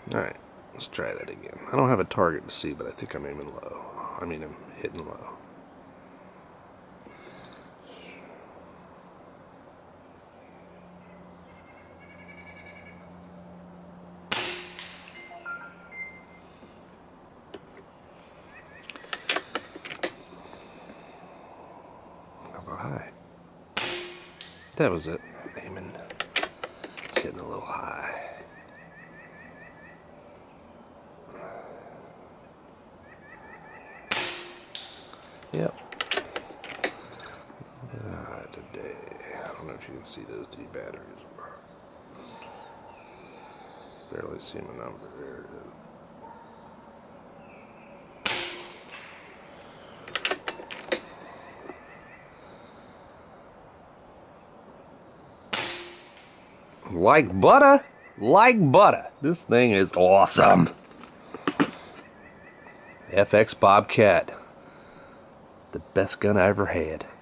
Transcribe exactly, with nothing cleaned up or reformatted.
Alright, let's try that again. I don't have a target to see, but I think I'm aiming low. I mean, I'm hitting low. How about high? That was it. Aiming. It's hitting a little high. Yep. Ah, today. I don't know if you can see those D batteries. Barely see my number. There it is. Like butter, like butter. This thing is awesome. F X Bobcat. The best gun I ever had.